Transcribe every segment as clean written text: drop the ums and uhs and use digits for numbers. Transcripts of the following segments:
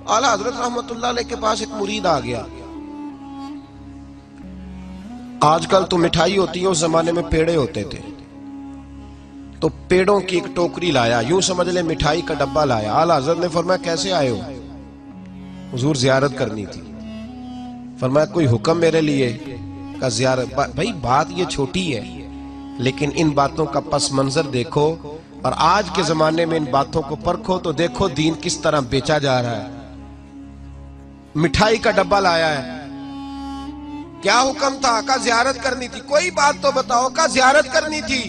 اعلیٰ حضرت رحمت اللہ علیہ کے پاس ایک مرید آ گیا. آج کل تو مٹھائی ہوتی ہے، اس زمانے میں پیڑے ہوتے تھے. تو پیڑوں کی ایک ٹوکری لایا، یوں سمجھ لے مٹھائی کا ڈبہ لایا. اعلیٰ حضرت نے فرمایا کیسے آئے ہو؟ حضور زیارت کرنی تھی. فرمایا کوئی حکم میرے لیے؟ کا زیارت. بھائی بات یہ چھوٹی ہے لیکن ان باتوں کا پس منظر دیکھو اور آج کے زمانے میں ان باتوں کو پرکھو تو دیکھو دین کس طرح بیچا جا رہا ہے. مٹھائی کا ڈبہ لایا ہے. کیا حکم تھا؟ کا زیارت کرنی تھی. کوئی بات تو بتاؤ. کا زیارت کرنی تھی.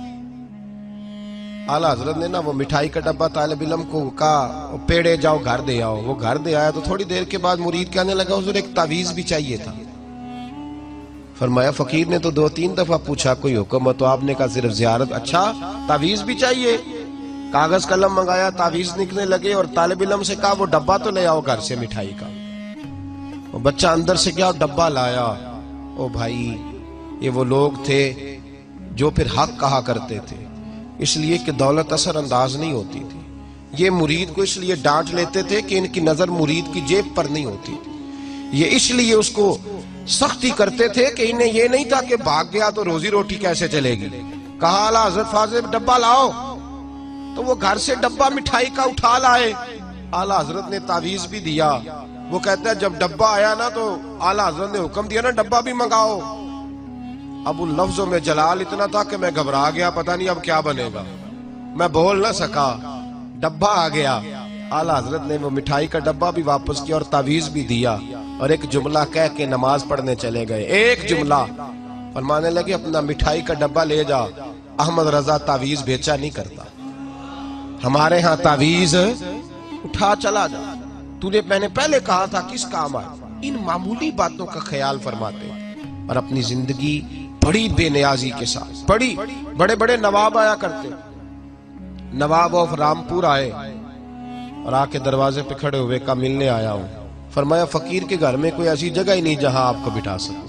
اعلیٰ حضرت نے نا وہ مٹھائی کا ڈبہ طالب علم کو کہا پیڑے جاؤ گھر دے آؤ. وہ گھر دے آیا تو تھوڑی دیر کے بعد مرید کہنے لگا حضور ایک تعویذ بھی چاہیے تھا. فرمایا فقیر نے تو 2-3 دفعہ پوچھا کوئی حکم ہے تو آپ نے کہا صرف زیارت. اچھا تعویذ بھی چاہیے. کاغذ قلم منگایا، تعویذ لکھنے لگے اور طالب علم سے کہا وہ ڈبہ تو لے آؤ گھر سے مٹھائی کا. وہ بچہ اندر سے گیا ڈبہ لایا. او بھائی یہ وہ لوگ تھے جو پھر حق کہا کرتے تھے، اس لیے کہ دولت اثر انداز نہیں ہوتی تھی. یہ مرید کو اس لیے ڈانٹ لیتے تھے کہ ان کی نظر مرید کی جیب پر نہیں ہوتی تھی. یہ اس لیے اس کو سختی کرتے تھے کہ انہیں یہ نہیں تھا کہ بھاگ گیا تو روزی روٹی کیسے چلے گی. کہا اعلیٰ حضرت فاضل ڈبہ لاؤ. تو وہ گھر سے ڈبہ مٹھائی کا اٹھا لائے. اعلیٰ حضرت نے تعویذ بھی دیا. وہ کہتا ہے جب ڈبہ آیا نا تو اعلیٰ حضرت نے حکم دیا نا ڈبہ بھی منگاؤ. اب ان لفظوں میں جلال اتنا تھا کہ میں گھبرا گیا، پتہ نہیں اب کیا بنے گا. میں بول نہ سکا. ڈبہ آ گیا. اعلیٰ حضرت نے وہ مٹھائی کا ڈبہ بھی واپس کیا اور تعویذ بھی دیا اور ایک جملہ کہہ کے نماز پڑھنے چلے گئے. ایک جملہ فرمانے لگے اپنا مٹھائی کا ڈبہ لے جا، احمد رضا تعویذ بیچا نہیں کرتا، ہمارے ہاں تعویذ اٹھا چلا جا. میں نے پہلے کہا تھا کس کام آئے. ان معمولی باتوں کا خیال فرماتے اور اپنی زندگی بڑی بے نیازی کے ساتھ. بڑے بڑے نواب آیا کرتے. نواب آف رامپور آئے اور آ کے دروازے پہ کھڑے ہوئے کہا ملنے آیا ہوں. فرمایا فقیر کے گھر میں کوئی ایسی جگہ ہی نہیں جہاں آپ کو بٹھا سکو.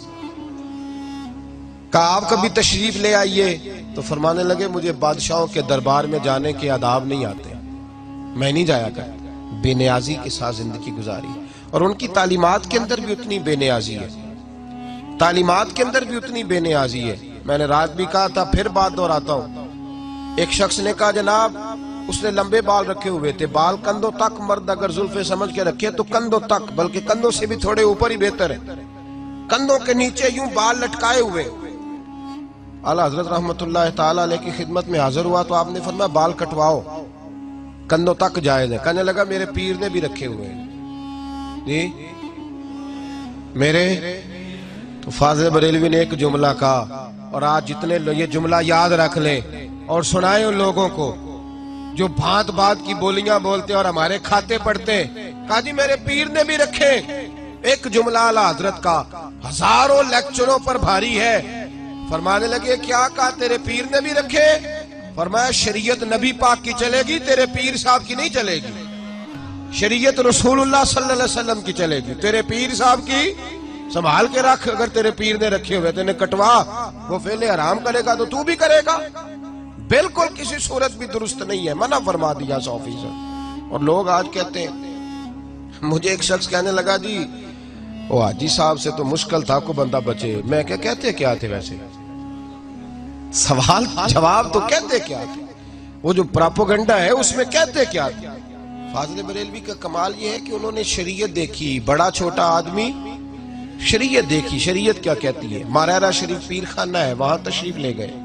کہا آپ کبھی تشریف لے آئیے. تو فرمانے لگے مجھے بادشاہوں کے دربار میں جانے کے آداب نہیں آتے، میں نہیں جایا کرتا. بے نیازی کے ساتھ زندگی گزاری اور ان کی تعلیمات کے اندر بھی اتنی بے نیازی ہے. تعلیمات کے اندر بھی اتنی بے نیازی ہے. میں نے رات بھی کہا تھا پھر بات دہراتا ہوں. ایک شخص نے کہا جناب اس نے لمبے بال رکھے ہوئے تھے، بال کندھوں تک، مرد اگر زلفیں سمجھ کے رکھے تو کندھوں تک، بلکہ کندھوں سے بھی تھوڑے اوپر ہی بہتر ہے. کندھوں کے نیچے یوں بال لٹکائے ہوئے. اعلیٰ حضرت رحمت اللہ تعالیٰ علیہ کی خدمت میں حاضر ہوا تو آپ نے فرمایا بال کٹواؤ، کندھوں تک جائز ہے. کہنے لگا میرے پیر نے بھی رکھے ہوئے جی میرے. تو فاضل بریلوی نے ایک جملہ کہا اور آج جتنے لوگ یہ جملہ یاد رکھ لیں اور سنائیں ان لوگوں کو جو بھانت بھانت کی بولیاں بولتے اور ہمارے کھاتے پڑھتے. کہا جی میرے پیر نے بھی رکھے. ایک جملہ اعلیٰ حضرت کا ہزاروں لیکچروں پر بھاری ہے. فرمانے لگے کیا کہا؟ تیرے پیر نے بھی رکھے. فرمایا شریعت نبی پاک کی چلے گی، تیرے پیر صاحب کی نہیں چلے گی. شریعت رسول اللہ صلی اللہ علیہ وسلم کی چلے گی، تیرے پیر صاحب کی سنبھال کے رکھ. اگر تیرے پیر نے رکھے ہوئے تینے کٹوا، وہ فعل حرام کرے گا تو بھی کرے گا. بالکل کسی صورت بھی درست نہیں ہے، منع فرما دیا 100%. اور لوگ آج کہتے ہیں، مجھے ایک شخص کہنے لگا جی وہ حاجی صاحب سے تو مشکل تھا کو بندہ بچے. میں کہتے کیا تھے ویسے؟ سوال جواب تو کہتے کیا تھے؟ وہ جو پراپوگنڈا ہے اس میں کہتے کیا تھے؟ فاضل بریلوی کا کمال یہ ہے کہ انہوں نے شریعت دیکھی. بڑا چھوٹا آدمی شریعت دیکھی. شریعت کیا کہتی ہے؟ ماریرا شریف پیر خانہ ہے، وہاں تشریف لے گئے.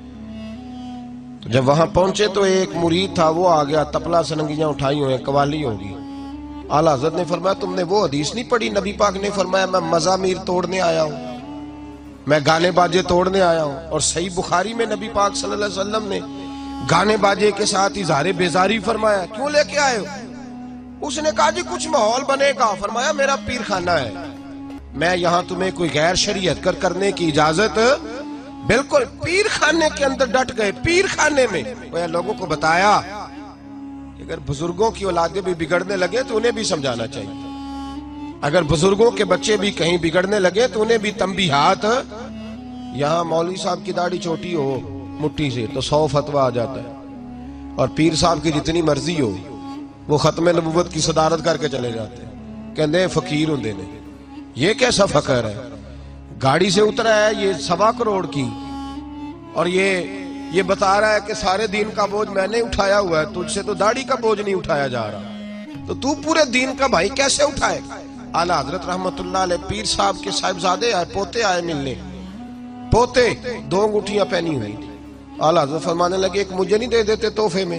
جب وہاں پہنچے تو ایک مرید تھا، وہ آ گیا، تپلا سنگیاں اٹھائی ہوئے، قوالی ہوگی. اعلیٰ حضرت نے فرمایا تم نے وہ حدیث نہیں پڑھی؟ نبی پاک نے فرمایا میں مزامیر توڑنے آیا ہوں، میں گانے باجے توڑنے آیا ہوں. اور صحیح بخاری میں نبی پاک صلی اللہ علیہ وسلم نے گانے باجے کے ساتھ اظہار بیزاری فرمایا. کیوں لے کے آئے ہو؟ اس نے کہا جی کچھ ماحول بنے گا. فرمایا میرا پیر خانہ ہے، میں یہاں تمہیں کوئی غیر شریعت کرنے کی اجازت. بالکل پیر خانے کے اندر ڈٹ گئے. پیر خانے میں لوگوں کو بتایا کہ اگر بزرگوں کی اولادیں بھی بگڑنے لگے تو انہیں بھی سمجھانا چاہیے. اگر بزرگوں کے بچے بھی کہیں بگڑنے لگے تو انہیں بھی تنبیہات. یہاں مولوی صاحب کی داڑھی چھوٹی ہو مٹھی سے تو 100 فتویٰ آ جاتا ہے، اور پیر صاحب کی جتنی مرضی ہو وہ ختم نبوت کی صدارت کر کے چلے جاتے ہیں. کہندے فقیر ہوندے نے. یہ کیسا فقر ہے؟ گاڑی سے اترا ہے یہ 1.25 کروڑ کی اور یہ بتا رہا ہے کہ سارے دین کا بوجھ میں نے اٹھایا ہوا ہے, تجھ سے تو داڑھی کا بوجھ نہیں اٹھایا جا رہا, تو پورے دین کا بھائی کیسے اٹھائے؟ اعلیٰ حضرت رحمت اللہ علیہ پیر صاحب کے صاحبزادے آئے, پوتے آئے ملنے, پوتے 2 انگوٹھیاں پہنی ہوئی. اعلیٰ حضرت فرمانے لگے ایک مجھے نہیں دے دیتے تحفے میں؟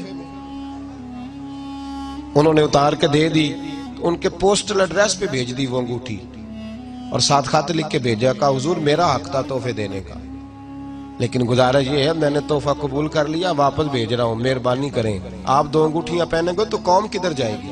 انہوں نے اتار کے دے دی, ان کے پوسٹل ایڈریس پہ بھیج دی وہ انگوٹھی اور ساتھ خط لکھ کے بھیجا, کہا حضور میرا حق تھا تحفے دینے کا, لیکن گزارش یہ ہے میں نے تحفہ قبول کر لیا, واپس بھیج رہا ہوں, مہربانی کریں. آپ 2 انگوٹھیاں پہنیں گے تو قوم کدھر جائے گی؟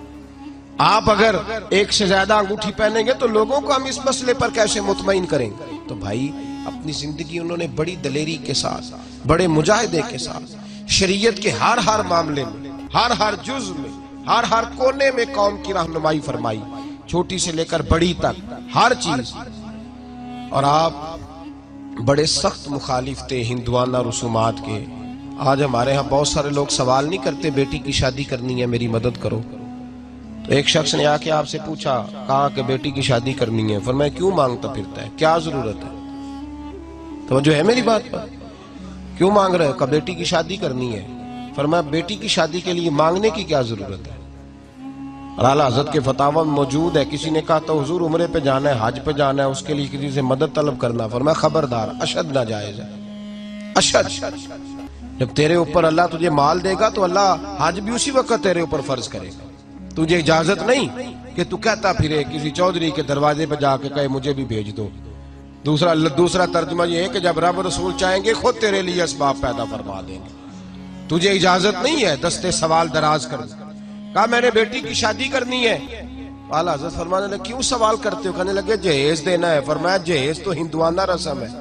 آپ اگر ایک سے زیادہ انگوٹھی پہنیں گے تو لوگوں کو ہم اس مسئلے پر کیسے مطمئن کریں گے؟ تو بھائی اپنی زندگی انہوں نے بڑی دلیری کے ساتھ, بڑے مجاہدے کے ساتھ شریعت کے ہر معاملے میں, ہر جز میں, ہر کونے میں قوم کی رہنمائی فرمائی, چھوٹی سے لے کر بڑی تک ہر چیز. اور آپ بڑے سخت مخالف تھے ہندوانہ رسومات کے. آج ہمارے ہاں بہت سارے لوگ سوال نہیں کرتے بیٹی کی شادی کرنی ہے میری مدد کرو, تو ایک شخص نے آ کے آپ سے پوچھا, کہا کہ بیٹی کی شادی کرنی ہے, فرمایا کیوں مانگتا پھرتا ہے, کیا ضرورت ہے؟ توجہ ہے میری بات پر؟ کیوں مانگ رہے ہو؟ کہ بیٹی کی شادی کرنی ہے. فرمایا بیٹی کی شادی کے لیے مانگنے کی کیا ضرورت ہے؟ اور اعلیٰ حضرت کے فتاوی موجود ہے. کسی نے کہا تو حضور عمرے پہ جانا ہے, حج پہ جانا ہے, اس کے لیے کسی سے مدد طلب کرنا. فرمایا خبردار, اشد ناجائز ہے, اشد. جب تیرے اوپر اللہ تجھے مال دے گا تو اللہ حج بھی اسی وقت تیرے اوپر فرض کرے گا. تجھے اجازت نہیں کہ تو کہتا پھرے کسی چودھری کے دروازے پہ جا کے کہے مجھے بھی بھیج دو. دوسرا ترجمہ یہ ہے کہ جب رب رسول چاہیں گے خود تیرے لیے اسباب پیدا فرما دیں گے. تجھے اجازت نہیں ہے دستے سوال دراز کر. کہا میں نے بیٹی کی شادی کرنی ہے. اعلیٰ حضرت فرمانے لگے کیوں سوال کرتے ہو؟ کہنے لگے جہیز دینا ہے. فرمایا جہیز تو ہندوانہ رسم ہے,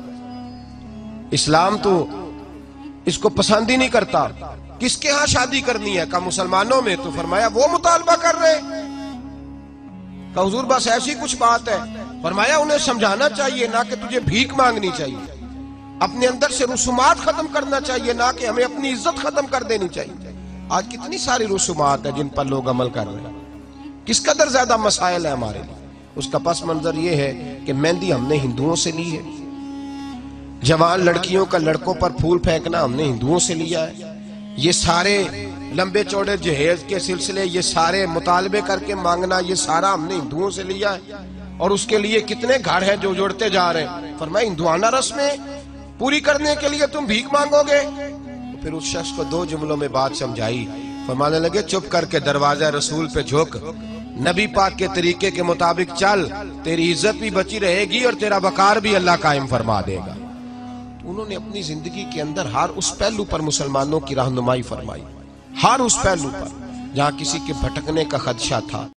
اسلام تو اس کو پسند ہی نہیں کرتا. کس کے ہاں شادی کرنی ہے؟ کہا مسلمانوں میں. تو فرمایا وہ مطالبہ کر رہے. کہا حضور بس ایسی کچھ بات ہے. فرمایا انہیں سمجھانا چاہیے نہ کہ تجھے بھیک مانگنی چاہیے, اپنے اندر سے رسومات ختم کرنا چاہیے نہ کہ ہمیں اپنی عزت ختم کر دینی چاہیے. آج کتنی ساری رسومات ہیں جن پر لوگ عمل کر رہے ہیں, کس قدر زیادہ مسائل ہیں ہمارے لیے. اس کا پس منظر یہ ہے کہ مہندی ہم نے ہندوؤں سے لی ہے, جوان لڑکیوں کا لڑکوں پر پھول پھینکنا ہم نے ہندوؤں سے لیا ہے, یہ سارے لمبے چوڑے جہیز کے سلسلے, یہ سارے مطالبے کر کے مانگنا, یہ سارا ہم نے ہندوؤں سے لیا ہے. اور اس کے لیے کتنے گھر ہیں جو جوڑتے جا رہے ہیں. فرمایا ہندوانہ رسمیں پوری کرنے کے لیے تم بھیک مانگو گے؟ پھر اس شخص کو 2 جملوں میں بات سمجھائی. فرمانے لگے چپ کر کے دروازہ رسول پہ جھک, نبی پاک کے طریقے کے مطابق چل, تیری عزت بھی بچی رہے گی اور تیرا وقار بھی اللہ قائم فرما دے گا. انہوں نے اپنی زندگی کے اندر ہر اس پہلو پر مسلمانوں کی رہنمائی فرمائی, ہر اس پہلو پر جہاں کسی کے بھٹکنے کا خدشہ تھا.